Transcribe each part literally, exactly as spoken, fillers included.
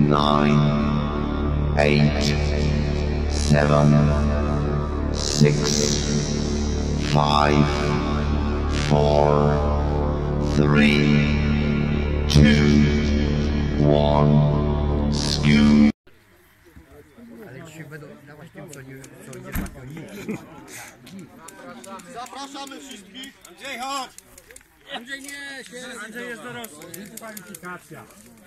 nine, eight, seven, six, five, four, three, two, one, skew. Ale dzisiaj będą dawać tym, co nie, co nie ma koniki. Zapraszamy wszystkich. Andrzej, chodź! Andrzej nie, się... Andrzej jest dorosły. Kwalifikacja.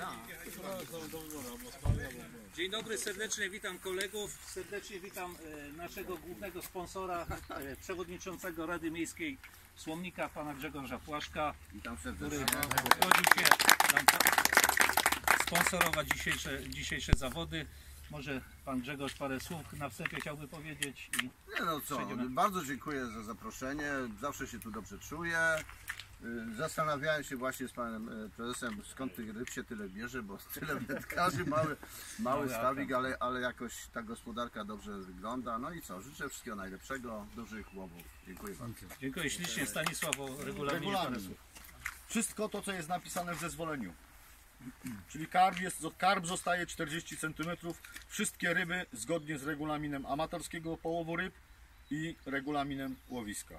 Dzień dobry, serdecznie witam kolegów, serdecznie witam e, naszego głównego sponsora, e, przewodniczącego Rady Miejskiej Słomnika, pana Grzegorza Płaszka, Witam który serdecznie. zgodzi się nam sponsorować dzisiejsze, dzisiejsze zawody. Może pan Grzegorz parę słów na wstępie chciałby powiedzieć. I Nie no co, przejdziemy. bardzo dziękuję za zaproszenie, zawsze się tu dobrze czuję. Zastanawiałem się właśnie z panem prezesem, skąd tych ryb się tyle bierze, bo tyle wędkarzy, mały, mały stawik, ale, ale jakoś ta gospodarka dobrze wygląda. No i co, życzę wszystkiego najlepszego, dużych łowów. Dziękuję bardzo. Dziękuję ślicznie. Stanisław o regulaminie parę słów. Wszystko to, co jest napisane w zezwoleniu. Czyli karp, jest, karp zostaje czterdzieści centymetrów. Wszystkie ryby zgodnie z regulaminem amatorskiego połowu ryb i regulaminem łowiska.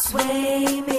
Sway me